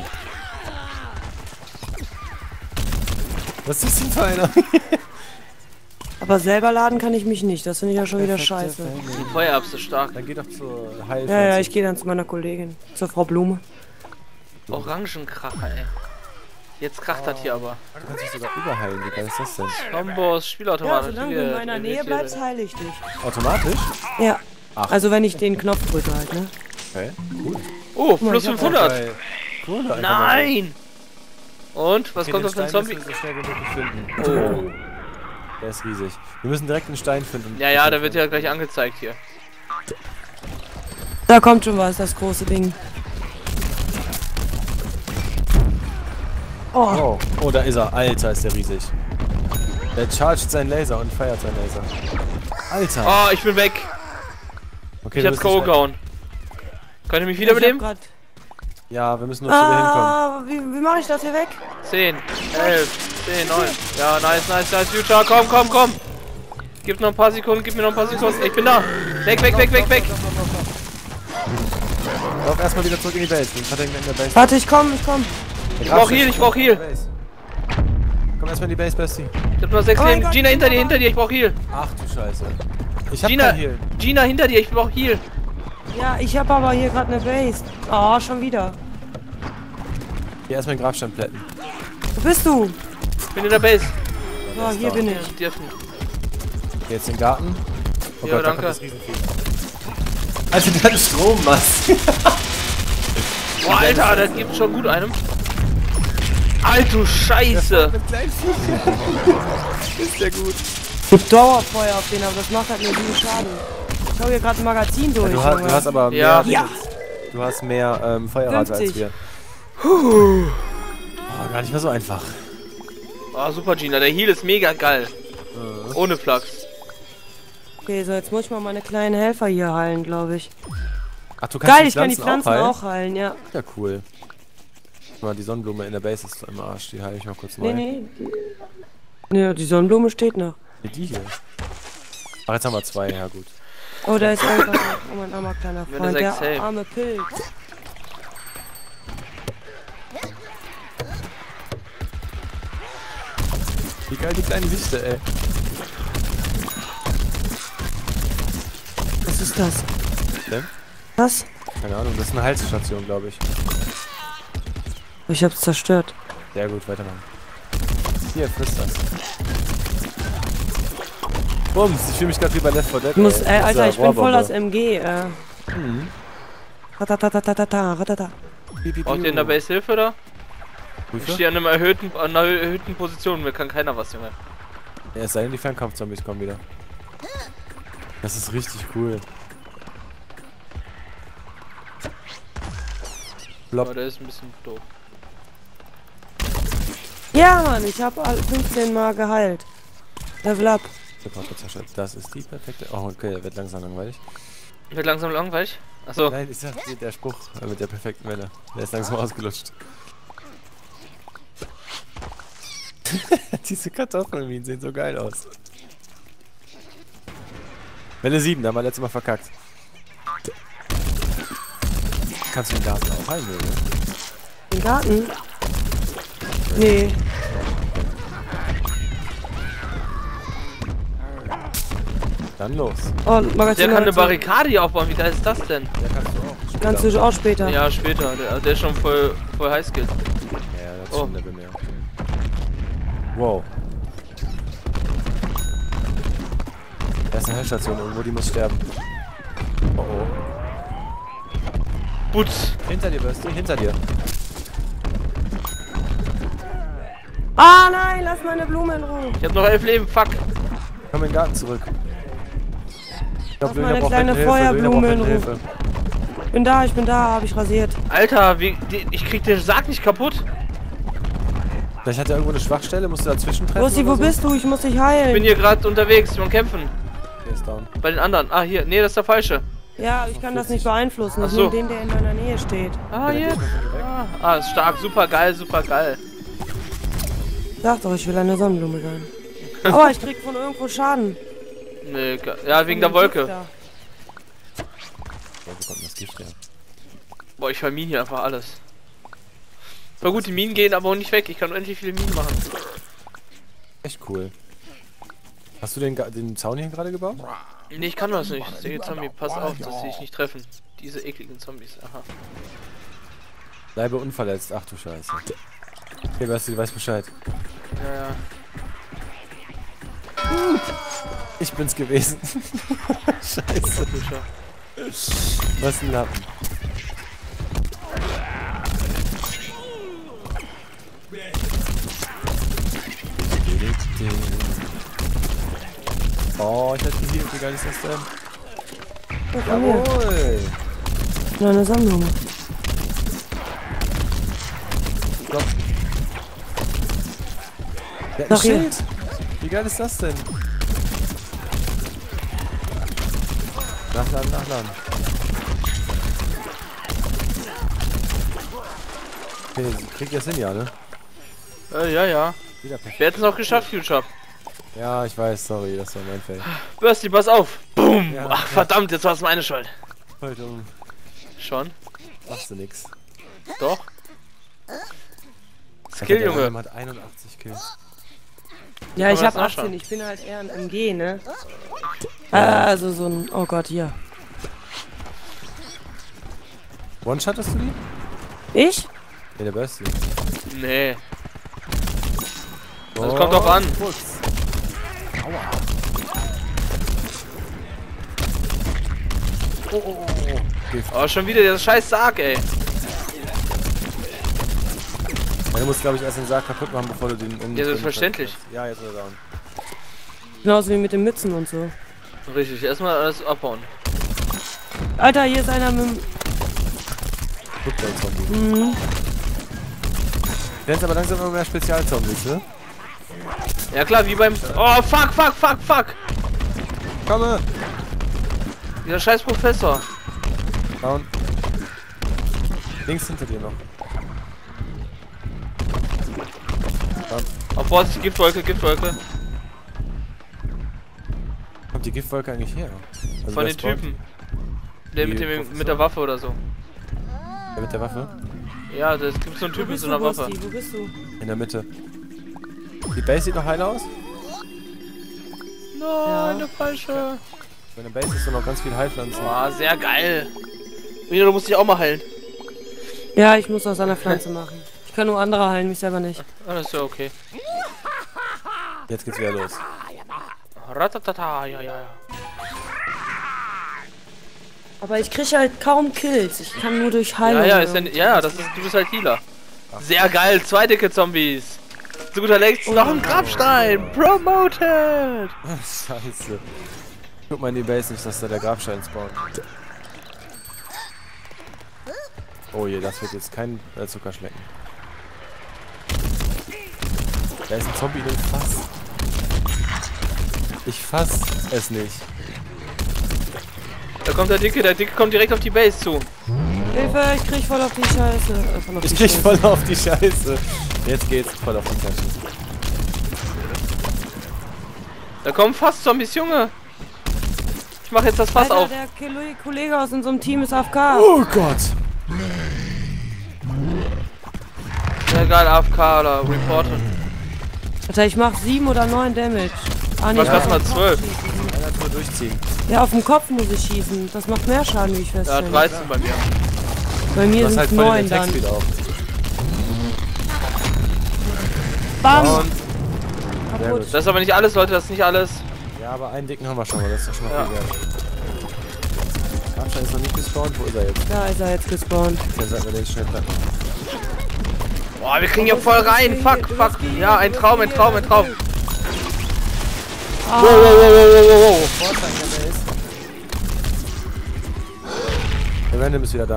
Was ist das denn für einer? Aber selber laden kann ich mich nicht, das finde ich ja schon wieder Perfekte scheiße. Fälle. Die Feuererbse ist stark. Dann geh doch zur Heil. Ja, ja, ich gehe dann zu meiner Kollegin, zur Frau Blume. Orangenkracher, ey. Jetzt kracht das hier aber. Du kannst dich sogar überheilen, wie geil ist das denn? Kombos, Ja, Spielautomat. solange du in meiner Nähe bleibst, heile ich dich. Automatisch? Ja. Ach. Also wenn ich den Knopf drücke halt, ne? Okay, cool. Oh, mal, plus ich hab fünfhundert. Geil. Cool, einfach mal Nein! Und, was so. kommt Okay, auf den Stein Zombie? müssen wir so schnell wie möglich finden. Oh. Der ist riesig. Wir müssen direkt einen Stein finden. Ja, ja, da wird ja gleich angezeigt hier. Da kommt schon was, das große Ding. Oh, Oh, oh, da ist er. Alter, ist der riesig. Der chargt seinen Laser und feiert seinen Laser. Alter. Oh, ich bin weg. Okay, Ich du hab's bist nicht K O weg. gehauen. Könnt ihr mich wieder ich hab beleben? grad- Ja, wir müssen nur zu dir hinkommen. Ah, wie, wie mache ich das hier weg? zehn, elf, zehn, neun. Ja, nice, nice, nice, Future. Komm, komm, komm. Gib noch ein paar Sekunden, gib mir noch ein paar Sekunden. Ich bin da. Weg, weg, weg, weg, weg. Lauf erstmal wieder zurück in die Base. Den verteidigen wir in der Base. Warte, ich komm, ich komm. Ich brauch Heal, ich brauch Heal. Komm erstmal in die Base, Bestie. Ich hab nur sechs Oh mein Leben. Gott, Gina, hinter dir, Gina. hinter dir. Ich brauch Heal. Ach du Scheiße. Ich hab Gina, kein Heal. Gina, hinter dir. Ich brauch Heal. Ja, ich hab aber hier gerade eine Base. Oh, schon wieder. Hier erstmal den Grabstein plätten. Wo bist du? Ich bin in der Base. Oh, hier bin ich. Ich dürfen. Geh jetzt in den Garten. Oh Ja, Gott, da danke. kommt das Riesenvieh. Alter, der hat Strommast. Boah, Alter, das gibt schon gut einem. Alter, du Scheiße. Mit kleinen Ist der gut. Gibt Dauerfeuer auf den, aber das macht halt nur viel Schaden. Ich hau hier gerade ein Magazin durch. Du hast, Junge. du hast aber mehr, Ja. Ja. du hast mehr ähm, Feuerrate als fünfzig. wir. Oh, gar nicht mehr so einfach. Oh, super, Gina. Der Heal ist mega geil. Ohne Plugs. Okay, so jetzt muss ich mal meine kleinen Helfer hier heilen, glaube ich. Ach, du kannst Geil, die ich kann die Pflanzen Pflanzen auch auch heilen, ja. heilen? Ja, cool. Guck mal, die Sonnenblume in der Base ist im Arsch. Die heile ich mal kurz neu. Nee, nee. Nee, die Sonnenblume steht noch. Nee, die hier. Ach, jetzt haben wir zwei. Ja, gut. Oh, da ist einfach oh, mein armer kleiner Wenn Freund, er der sechs hält. arme Pilz. Wie geil die kleine Wichte, ey. Was ist das? Denn? Was? Keine Ahnung, das ist eine Heilstation, glaube ich. Ich hab's zerstört. Sehr gut, weitermachen. Hier, frisst das. Bums, ich fühle mich gerade wie bei Left four Dead. Ich muss, ey, äh, mit Alter, dieser ich bin voll Rohrbombe. das M G, äh. Mhm. Ratatatatata, ratata. Piep, piep, Braucht ihr in der piu. Base Hilfe da? Ich Hilfe? stehe an einem erhöhten, an einer erhöhten Position. Mir kann keiner was, Junge. Ja, es sei denn, die Fernkampfzombies kommen wieder. Das ist richtig cool. Blob. Aber der ist ein bisschen doof. Ja, Mann, ich hab alle fünfzehn Mal geheilt. Level up. Das ist die perfekte. Oh, okay, der wird langsam langweilig. Wird langsam langweilig. Achso. Nein, ich sag dir, der Spruch äh, mit der perfekten Welle. Der ist langsam ausgelutscht. Diese Kartoffelminen sehen so geil aus. Welle sieben, da haben wir letztes Mal verkackt. Kannst du den Garten auch heilen, oder? Den Garten? Nee. Dann los. Oh, Der Magazin kann eine hat- Barrikade hier aufbauen, wie geil ist das denn? Der kannst du auch. Später. Kannst du auch später. Ja, später. Der, der ist schon voll, voll Highskill. Ja, das ist Oh. schon Level mehr. Wow. Da ist eine Heilstation irgendwo, die muss sterben. Oh oh. Putz. Hinter dir, Basti, hinter dir. Ah nein, lass meine Blume in Ruhe. Ich hab noch elf Leben, fuck. Komm in den Garten zurück. Ich Lass glaub, Lena meine braucht kleine Hilfe, Lena Feuerblume braucht in Hilfe. Ich bin da, ich bin da, hab ich rasiert. Alter, wie, die, ich krieg den Sarg nicht kaputt. Vielleicht hat er irgendwo eine Schwachstelle, musst du dazwischen treffen. Lucy, wo oder so? bist du? Ich muss dich Ich bin heilen. hier gerade unterwegs beim Kämpfen. Der ist down. Bei den anderen. Ah, hier. Nee, das ist der falsche. Ja, ich kann das nicht beeinflussen. Ach Ich so. nehme den, der in meiner Nähe steht. Ah, Der jetzt. geht noch weg. Ah, ah, ist stark. Super geil, super geil. Sag doch, ich will eine Sonnenblume sein. Aber ich krieg von irgendwo Schaden. Nee, ge- ja, wegen Von der dem Wolke. Gift da. Wo kommt das Gift her? Boah, ich vermine hier einfach alles. War gut, die Minen gehen aber auch nicht weg. Ich kann unendlich viele Minen machen. Echt cool. Hast du den, Ga- den Zaun hier gerade gebaut? Nee, ich kann das nicht. Der Zombie, pass auf, dass sie dich nicht treffen. Diese ekligen Zombies. Aha. Bleibe unverletzt. Ach du Scheiße. Okay, Basti, du weißt Bescheid. Ja, ja. Ich bin's gewesen. Scheiße. Pusher. Was ein Lappen. Oh, ich hatte hier. Wie geil ist das denn? Ja, von mir. Jawohl! Nur eine Sonnenblume. Stopp. Der hat ein Ach, hier. Schild! Wie geil ist das denn? Nachladen, nachladen. Okay, kriegt ihr das hin, ja, ne? Äh, ja, ja. Wieder perfekt. Wir hätten es noch geschafft, Future. Ja, ich weiß, sorry, das war mein Fail. Basti, pass auf. Boom. Ja, Ach, ja. verdammt, jetzt war es meine Schuld. Voll dumm. Schon? Machst du nix. Doch. Der Skill, Junge. Helm hat einundachtzig Kills. Ja, Kann ich man hab das nachschauen? achtzehn. Ich bin halt eher ein M G, ne? Äh, also so ein... Oh Gott, hier. One-shottest du die? Ich? Ja, der Basti. Nee. Das kommt doch an. Putz. Aua. Oh, oh, oh, oh. Gift. Oh, schon wieder der scheiß Sarg, ey. Ja, du musst, glaube ich, erst den Sarg kaputt machen, bevor du den um. Ja, selbstverständlich. Ja, jetzt ist er down. Genauso wie mit den Mützen und so. Richtig, erstmal alles abbauen. Alter, hier ist einer mit dem... Football-Zombie. Mhm. Jetzt aber langsam immer mehr Spezialzombies, ne? Ja klar, wie beim... Oh, fuck, fuck, fuck, fuck. Komme! Dieser scheiß Professor. Down. Links hinter dir noch. Down. Oh, Vorsicht, Giftwolke, Giftwolke. Kommt die Giftwolke eigentlich her? Also Von wer den spawnt? Typen. Der mit, Die dem, Professor? mit der Waffe oder so. Der mit der Waffe? Ja, das gibt so einen Wo Typ mit bist so du, einer Waffe. Busti? Wo bist du? In der Mitte. Die Base sieht noch heil aus? Nein, der falsche. In der Base ist doch noch ganz viel Heilpflanzen. Oh, sehr geil. Rino, du musst dich auch mal heilen. Ja, ich muss aus einer Pflanze machen. Ich kann nur andere heilen, mich selber nicht. Ah, das ist ja okay. Jetzt geht's wieder los. Ratatata, ja, ja, ja. Aber ich kriege halt kaum Kills. Ich kann nur durch Ja, Heilung. ja, ist ja, ja, das ist, du bist halt Healer. Sehr geil, zwei dicke Zombies. Zu guter Letzt noch ein Grabstein. Promoted. Scheiße. Guck mal in die Base nicht, dass da der Grabstein spawnt. Oh je, das wird jetzt kein äh, Zucker schlecken. Da ist ein Zombie in dem Fass. Ich fass es nicht. Da kommt der Dicke, der Dicke kommt direkt auf die Base zu. Hilfe, ich krieg voll auf die Scheiße. Äh, voll auf Ich die krieg Scheiße. voll auf die Scheiße. Jetzt geht's voll auf die Tasche. Da kommen fast Zombies, Junge. Ich mach jetzt das Fass Alter, auf. der Kilo- Kollege aus unserem Team ist A F K. Oh Gott. Ja, geil, A F K oder Reporter. Alter, ich mach sieben oder neun Damage. Ah, nee, Was auf hast du mal den Kopf zwölf? schießen. Einer nur durchziehen. Ja, auf dem Kopf muss ich schießen. Das macht mehr Schaden, wie ich Ja, feststelle. dreizehn bei mir. Bei mir Du hast sind halt es voll den neun dann. Attack-Speed auf. Bam! Und sehr Kaputt. gut. Das ist aber nicht alles, Leute, das ist nicht alles. Ja, aber einen dicken haben wir schon mal, das ist doch schon mal Ja. viel wert. Grabstein ist noch nicht gespawnt, wo ist er jetzt? Da ist er jetzt gespawnt. Dann sollten wir den schnell packen. Boah, wir kriegen hier voll rein. Fuck, fuck. Ja, ein Traum, ein Traum, ein Traum. Ah, Wow, wow, wow, wow, wow, wow. Vorteil, der ist. Der Random ist wieder da.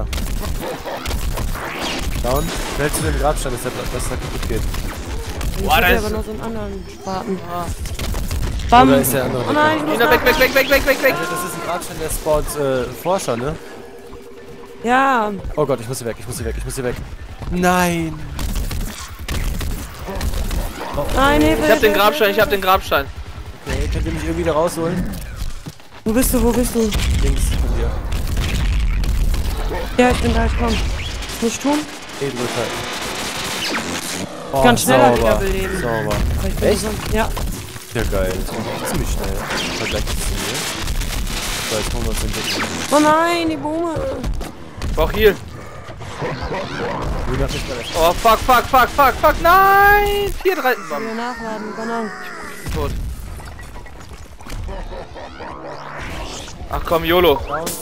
Down. Schnell zu dem Grabstein, dass der, dass der kaputt geht. ich Boah, da hätte ist- aber noch so einen anderen Spaten. Ah. Bam! Oder ist der andere Oh nein, ich muss Nina, weg, weg, weg, weg, weg, weg, weg. Also das ist ein Grabstein, der spawnt äh, Forscher, ne? Ja, Oh Gott, ich muss hier weg, ich muss hier weg, ich muss hier weg. Nein! nein, Hilfe! Ich hab den Hilfe, Grabstein, ich Hilfe. hab den Grabstein. Okay, könnt ihr mich irgendwie da rausholen? Wo bist du, wo bist du? Links von dir. Ja, ich bin da, ich komm. Was muss ich tun? E drück halt. Ich kann schneller sauber, wiederbeleben. Sauber. Aber ich bin Echt? So, ja. Ja geil, das war ziemlich schnell. Im Vergleich zu mir. So, jetzt holen wir uns den Dicken. Oh nein, die Blume. Ich brauch Heal. Luna nicht mehr. Oh, fuck, fuck, fuck, fuck, fuck, nein! vier, drei, Wieder nachladen, Bananen. tot. Ach komm, YOLO.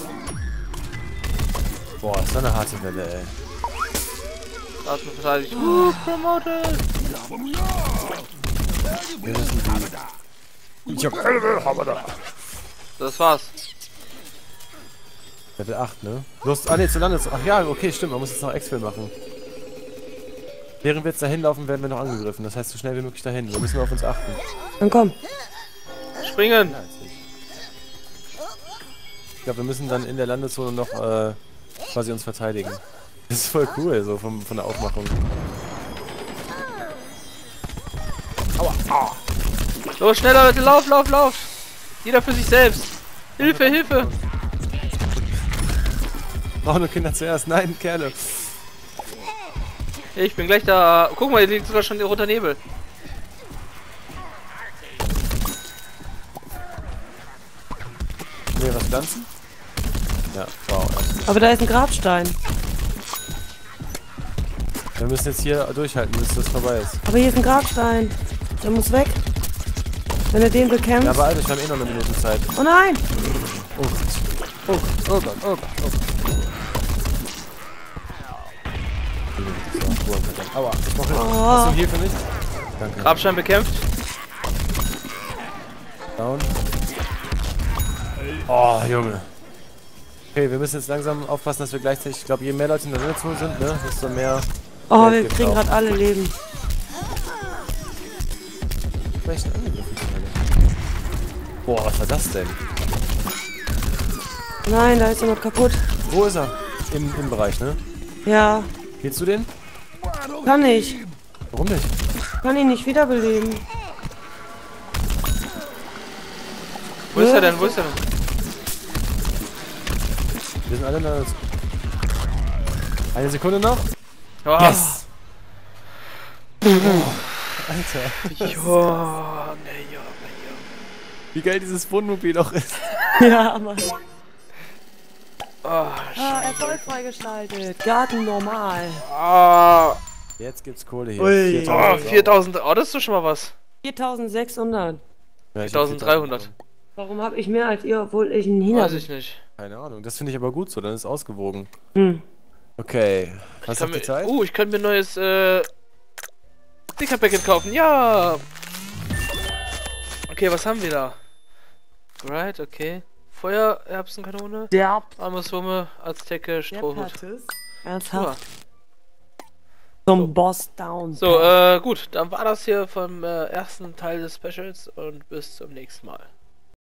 Boah, ist so eine harte Welle, ey. Atmen verteidigt. Uh, promoted. Wir müssen die... Ich hab Das war's. Level acht, ne? Los, ah ne, zu Landes. Ach ja, okay, stimmt, man muss jetzt noch Exfil machen. Während wir jetzt dahin laufen, werden wir noch angegriffen. Das heißt, so schnell wie möglich dahin. Wir müssen auf uns achten. Dann komm. Springen. Ich glaube, wir müssen dann in der Landeszone noch äh, quasi uns verteidigen. Das ist voll cool, so vom, von der Aufmachung. Los, schneller, Leute, lauf, lauf, lauf. Jeder für sich selbst. Hilfe, Hilfe. Frauen und Kinder zuerst. Nein, Kerle. Ich bin gleich da. Guck mal, hier liegt sogar schon der rote Nebel. Nee, was pflanzen? Ja, wow. Aber da ist ein Grabstein. Wir müssen jetzt hier durchhalten, bis das vorbei ist. Aber hier ist ein Grabstein. Der muss weg. Wenn er den bekämpft. Ja, aber Alter, wir haben eh noch eine Minute Zeit. Oh nein! Oh Gott. Oh Gott, oh Gott, oh Gott, oh Gott. So, aua, ich brauche Hilfe. Oh. Hast du hier für mich? Danke. Grabstein bekämpft. Down. Oh, Junge. Okay, wir müssen jetzt langsam aufpassen, dass wir gleichzeitig, ich glaube, je mehr Leute in der Landezone sind, ne, desto mehr... Oh, Geld wir gibt's kriegen auch. gerade alle Leben. Welchen angegriffen zur Hölle? Boah, was war das denn? Nein, da ist er noch kaputt. Wo ist er? Im, im Bereich, ne? Ja, Killst du den? kann ich. Warum nicht? Kann ihn nicht wiederbeleben. Wo ist er denn? Wo ist er denn? Wir sind alle in der... Eine Sekunde noch. Oh. Yes! Alter, Ja, ne, ja, wie geil dieses Wohnmobil auch ist. Ja, Mann. Oh, Ah, Erfolg freigeschaltet. Garten normal. ah, Jetzt gibt's Kohle hier. Ui. oh, viertausend. viertausend. Oh, das ist doch schon mal was. viertausendsechshundert. Ja, ich hab viertausenddreihundert. Warum habe ich mehr als ihr, obwohl ich ein Hina Weiß bin? ich nicht. Keine Ahnung, das finde ich aber gut so, dann ist es ausgewogen. Hm. Okay, hast du Kann die mir, Zeit? uh, ich könnte mir ein neues äh, Sticker-Packet kaufen. Ja. Okay, was haben wir da? Right, okay. Feuer, Erbsenkanone, Der Amoswumme, Azteke, Strohhut. Ernsthaft. Zum Boss down. So, äh, gut, dann war das hier vom äh, ersten Teil des Specials und bis zum nächsten Mal.